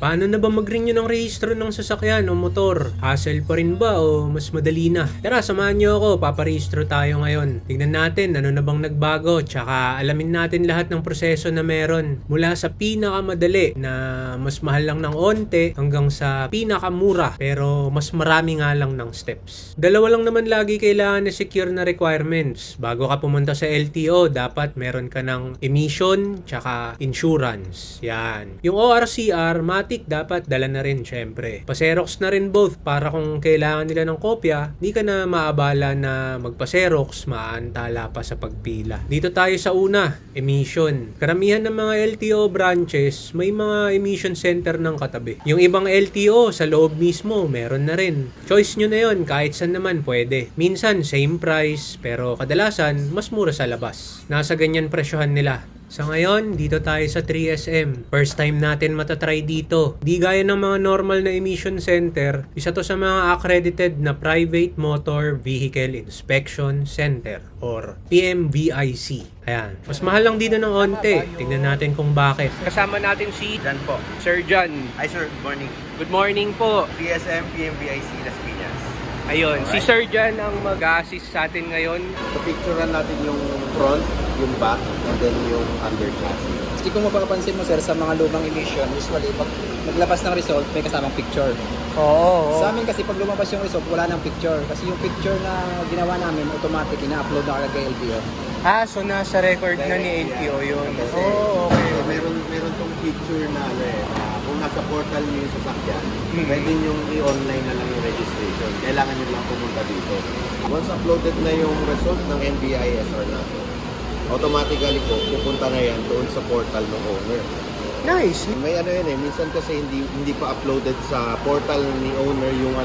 Paano na ba mag-renew ng rehistro ng sasakyan o motor? Hassle pa rin ba o mas madali na? Tara, samahan nyo ako, paparehistro tayo ngayon. Tignan natin ano na bang nagbago, tsaka alamin natin lahat ng proseso na meron. Mula sa pinakamadali na mas mahal lang ng onte hanggang sa pinakamura pero mas marami nga lang ng steps. Dalawa lang naman lagi kailangan na secure na requirements. Bago ka pumunta sa LTO, dapat meron ka ng emission tsaka insurance. Yan. Yung ORCR, dapat dala na rin syempre. Paserox na rin both para kung kailangan nila ng kopya, di ka na maabala na magpaserox, maantala pa sa pagpila. Dito tayo sa una, emission. Karamihan ng mga LTO branches, may mga emission center ng katabi. Yung ibang LTO sa loob mismo, meron na rin. Choice nyo na yun, kahit saan naman pwede. Minsan, same price, pero kadalasan, mas mura sa labas. Nasa ganyan presyohan nila. Sa ngayon, dito tayo sa 3SM. First time natin matatry dito. Di gaya ng mga normal na emission center, isa to sa mga accredited na Private Motor Vehicle Inspection Center or PMVIC. Ayan. Mas mahal lang dito ng onte. Tingnan natin kung bakit. Kasama natin si Jan po. Sir Jan. Hi sir, good morning. Good morning po. 3SM PMVIC Las Piñas. Ayun, si Sir Jan ang mag-assist sa atin ngayon. Picturean natin yung front, yung back, and then yung under chassis. Kasi kung mapapansin mo sir, sa mga lumang emission, usually pag naglabas ng result, may kasamang picture. Oo. Sa amin kasi pag lumabas yung result, wala nang picture. Kasi yung picture na ginawa namin, automatic, ina-upload na agad kay LTO. Ah, so nasa record na ni LTO yun. Oo, okay. So, meron tong picture na kung nasa portal niyo yung sasakyan, pwede yung i-online na lang yung registration. Kailangan nyo lang pumunta dito. Once uploaded na yung result ng NBISR natin, automatically po, pupunta na yan doon sa portal ng owner. Nice! May yan minsan kasi hindi pa uploaded sa portal ni owner yung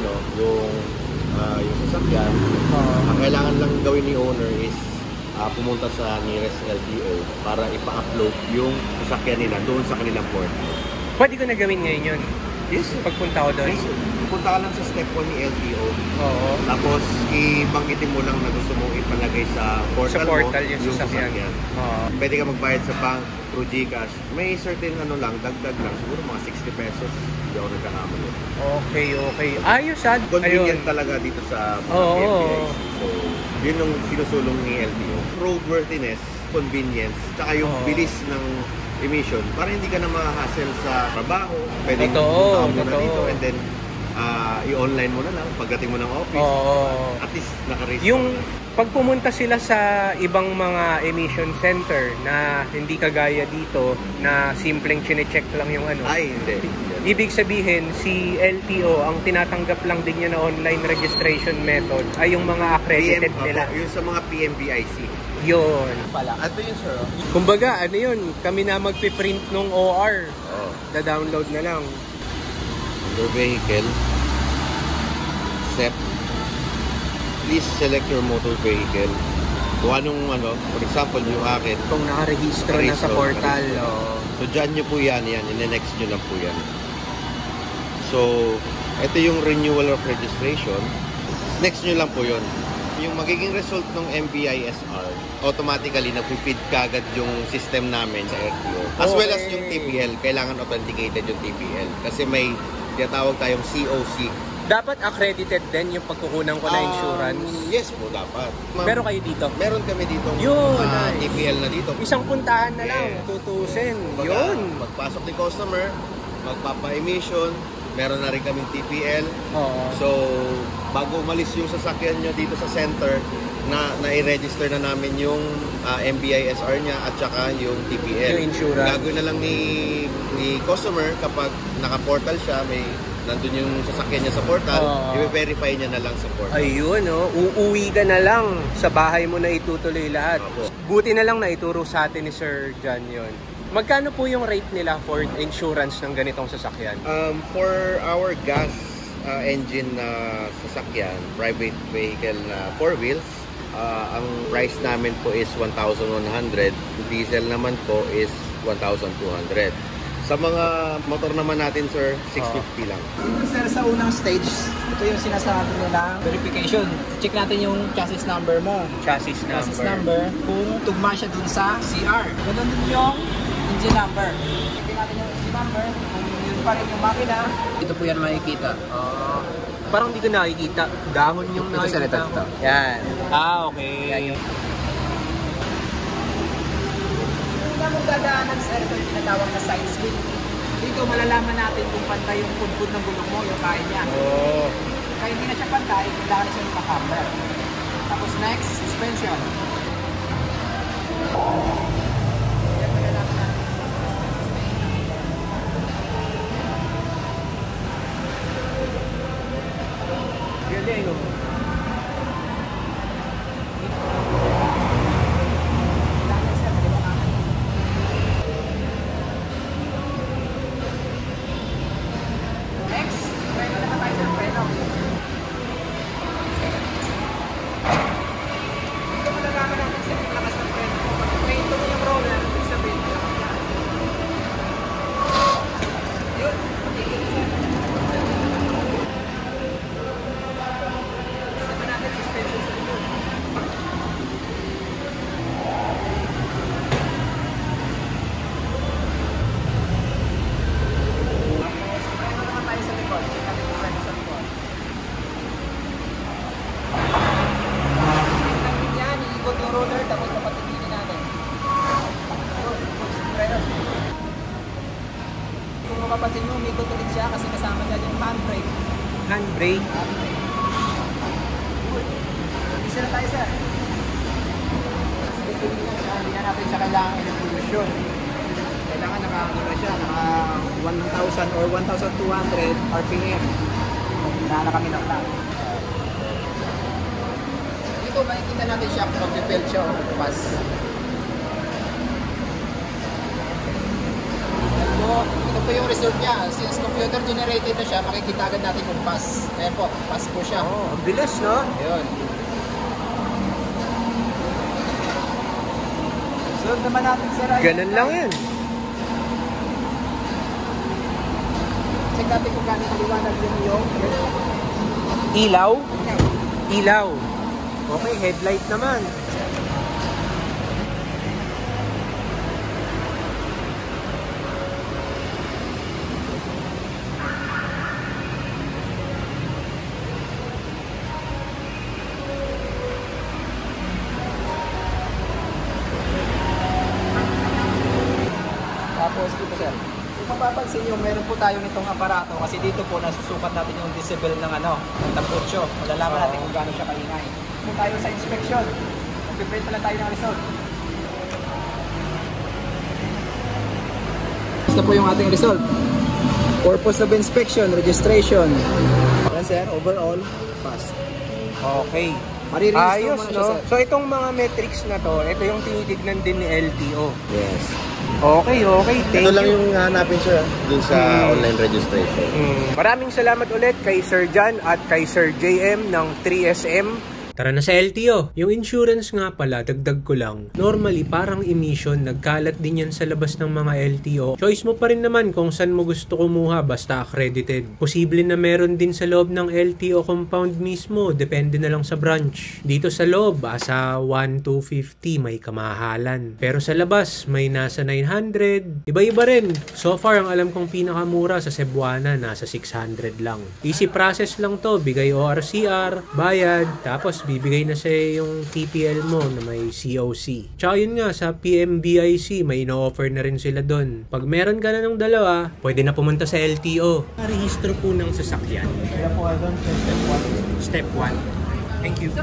yung sasakyan. Ang kailangan lang gawin ni owner is pumunta sa nearest LTO para ipa-upload yung sasakyan nila doon sa kanilang portal. Pwede ko na gawin ngayon yun? Yes. Pagpunta ko doon? Yes. Punta ka lang sa step 1 ni LTO. Oo. Tapos, ibanggitin mo lang na gusto mo ipalagay sa portal yung sasakyan. Oo. Pwede ka magbayad sa bank through GCash. May certain dagdag lang. Siguro mga 60 pesos. Hindi ako nagkakamali. Okay. Ayos ah. Convenient talaga dito sa mga PMVIC. So, yun yung sinusulong ni LTO. Roadworthiness, convenience, tsaka yung bilis ng emission para hindi ka na ma-hassle sa trabaho. Pwede punta mo na dito and then i-online mo na lang pagdating mo ng office. At least naka-register. Yung pag pumunta sila sa ibang mga emission center na hindi kagaya dito na simpleng chine-check lang yung ano. Ay, hindi. Ibig sabihin, si LTO ang tinatanggap lang din niya na online registration method ay yung mga accredited nila. Yung sa mga PMVIC. Yun. Ito yun, sir. Kumbaga, ano yun, kami na magpiprint ng OR. Da-download na lang. Under vehicle, SEP. Please select your motor vehicle. Kung anong for example, yung akin. Kung nakarehistro na sa portal. So, dyan nyo po yan. In-next nyo lang po yan. So, ito yung renewal of registration. Next nyo lang po yun. Yung magiging result ng MBISR, automatically nag-feed kagad yung system namin sa LTO. As well as yung TPL, kailangan authenticated yung TPL. Kasi may tinatawag tayong COC. Dapat accredited din yung pagkukunan ko na insurance? Yes po, dapat. Meron kayo dito? Meron kami dito. Nice. TPL na dito. Isang puntahan na lang, tutusin. Yun. Pagpasok ni customer, magpapa-emission, meron na rin kaming TPL. So, bago umalis yung sasakyan nyo dito sa center, na-i-register na namin yung MBISR niya at saka yung TPL. Yung insurance. Gagawin na lang ni customer kapag naka-portal siya, nandun yung sasakyan niya sa portal, i-verify niya na lang sa portal. Ayun, uuwi ka na lang sa bahay mo na itutuloy lahat. Buti na lang na ituro sa atin ni Sir Jan yun. Magkano po yung rate nila for insurance ng ganitong sasakyan? For our gas engine na sasakyan, private vehicle na 4 wheels, ang price namin po is 1,100. Diesel naman po is 1,200. Sa mga motor naman natin, sir, 650 lang. Sir, sa unang stage, ito yung sinasabi nila, verification. Check natin yung chassis number mo. Chassis number. Kung tugma siya dun sa CR. Ganun din yung engine number. Check natin yung engine number. Kung yun pa rin yung makina. Ito po yan makikita. Parang hindi ko nakikita. Dahon yung Ito sir, nakikita ito. ko. Yan. Okay. Yan yung... Una mong dadaanan sir, ito yung tinatawag na side swing. Dito malalaman natin kung pantay yung pudpud ng gulong mo, yung kain niya. Kaya hindi na siya pantay, kailangan na siya naka-camber. Tapos next, suspension. Yan, malalaman natin. Galing oh. Next, preno naman tayo sa preno. Dito malalaman natin sa yung lakas ng preno. Pag preno mo yung roller, ibig sabihin malakas na. Yun, magiging isa. Sama natin suspension sa likod. Tapos, preno naman tayo sa likod. Check natin yung preno sa likod. Yan, iikot yung roller tapos papatigilin natin. Yun, preno. Kung mapapansin nyo, umikot ulit siya kasi kasama niya yung handbrake. Handbrake. Isa na tayo sir. Hindi na natin siya kailangan i-revolution. Kailangan naka siya, naka 1,000 or 1,200 RPM. Na kami na plan. Dito makikita natin siya kung mag-fill siya o pass. Ito po yung result niya. Since computer generated na siya, makikita agad natin kung pass. Ayan po, pass po siya. Ang bilis, no? Ayun. Sunod naman natin sir. Ganun lang yan. Check natin kung gaano kaliwanag yung Ilaw? Ilaw. Okay, headlight naman. Tapos dito sir. Kung mapapansin nyo, meron po tayo nitong aparato kasi dito po nasusukat natin yung decibel ng ng tambucho. Malalaman natin kung gaano siya kaingay. Kung tayo sa inspection, mag-print pa lang tayo ng result. Basta po yung ating result. Purpose of inspection, registration. Yan sir, overall, pass. Okay. Mariregister Ayos, mo na siya, no? sir. So, itong mga metrics na to, ito yung tinitignan din ni LTO. Yes. Okay, thank Ito lang you. yung hanapin sir dun sa online registration. Maraming salamat ulit kay Sir John at kay Sir JM ng 3SM. Tara na sa LTO. Yung insurance nga pala, dagdag ko lang. Normally, parang emission, nagkalat din yan sa labas ng mga LTO. Choice mo pa rin naman kung saan mo gusto kumuha basta accredited. Posible na meron din sa loob ng LTO compound mismo, depende na lang sa branch. Dito sa loob, sa 1,250 may kamahalan. Pero sa labas, may nasa 900. Iba-iba rin. So far, ang alam kong pinakamura sa Cebuana, nasa 600 lang. Easy process lang to. Bigay ORCR, bayad, tapos bibigay na sa'yo yung TPL mo na may COC. Tsaka yun nga, sa PMBIC, may ino-offer na rin sila doon. Pag meron ka na ng dalawa, pwede na pumunta sa LTO. Rehistro po ng sasakyan. Kaya po doon, Step 1. Thank you.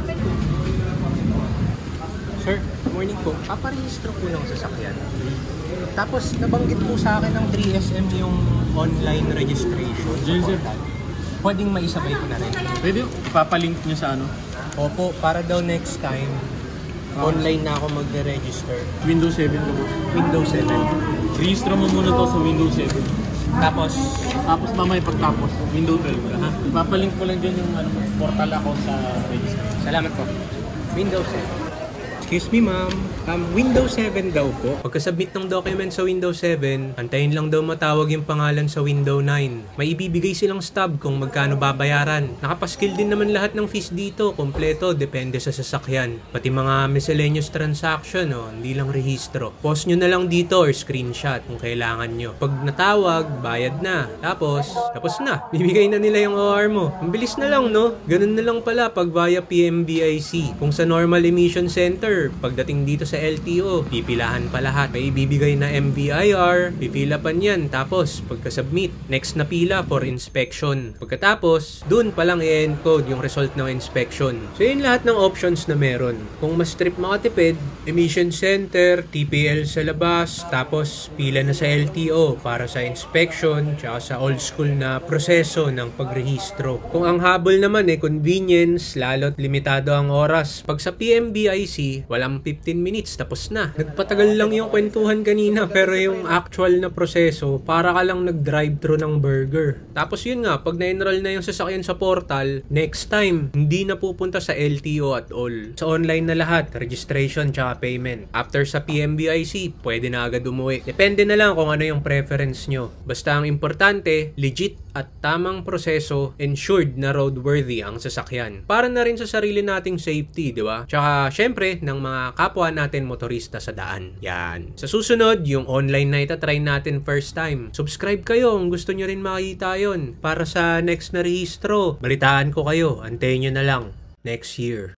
Sir, good morning po. Paparehistro po ng sasakyan. Tapos, nabanggit po sa akin ng 3SM yung online registration. Pwedeng maisabay ko na rin. Pwede, ipapalink nyo sa ano? Opo, para daw next time, online na ako magre-register. Windows 7 to. Windows 7. Rehistro mo muna to sa Windows 7. Tapos, Tapos mamaya pagtapos, Windows 12 ka ha. Ipapalink ko lang dyan yung portal account sa register. salamat po. Windows Excuse me, ma'am. Windows 7 daw po. Pagka-submit ng document sa Windows 7, antayin lang daw matawag yung pangalan sa Windows 9. May ibibigay silang stub kung magkano babayaran. Nakapaskil din naman lahat ng fees dito. Kompleto, depende sa sasakyan. Pati mga miscellaneous transaction, hindi lang rehistro. Post nyo na lang dito or screenshot kung kailangan nyo. Pag natawag, bayad na. Tapos na. Bibigay na nila yung OR mo. Ang bilis na lang, no? Ganun na lang pala pag via PMBIC. Kung sa normal emission center, pagdating dito sa LTO, pipilahan pa lahat. May ibibigay na MVIR, pipila pa niyan. Tapos, pagka-submit, next na pila for inspection. Pagkatapos, dun palang i-encode yung result ng inspection. So, yun lahat ng options na meron. Kung mas trip makatipid, emission center, TPL sa labas, tapos pila na sa LTO para sa inspection, tsaka sa old school na proseso ng pagrehistro. Kung ang habol naman convenience, lalo't limitado ang oras. Pag sa PMBIC, walang 15 minutes, tapos na. Nagpatagal lang yung kwentuhan kanina, pero yung actual na proseso, para ka lang nag-drive-thru ng burger. Tapos yun nga, pag na-enroll na yung sasakyan sa portal, next time, hindi na pupunta sa LTO at all. Sa online na lahat, registration tsaka payment. After sa PMBIC, pwede na agad umuwi. Depende na lang kung ano yung preference nyo. Basta ang importante, legit at tamang proseso, ensured na roadworthy ang sasakyan. Para na rin sa sarili nating safety, di ba? Tsaka, syempre, ng mga kapwa natin motorista sa daan. Yan. Sa susunod, yung online na itatry natin first time. Subscribe kayo kung gusto nyo rin makita yon. Para sa next na rehistro, balitaan ko kayo. Antayin nyo na lang. Next year.